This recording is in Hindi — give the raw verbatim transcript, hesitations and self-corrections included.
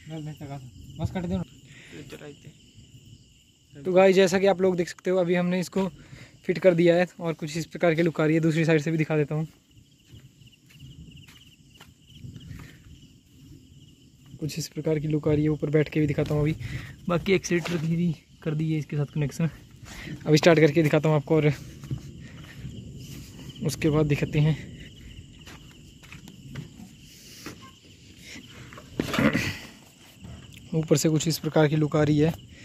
बस कट दो। तो गाइस जैसा कि आप लोग देख सकते हो अभी हमने इसको फिट कर दिया है और कुछ इस प्रकार की लुक आ रही है। दूसरी साइड से भी दिखा देता हूँ, कुछ इस प्रकार की लुक आ रही है। ऊपर बैठ के भी दिखाता हूँ अभी। बाकी एक्सीलेटर भी कर दी है इसके साथ कनेक्शन। अभी स्टार्ट करके दिखाता हूँ आपको और उसके बाद दिखाते हैं। ऊपर से कुछ इस प्रकार की लुक आ रही है।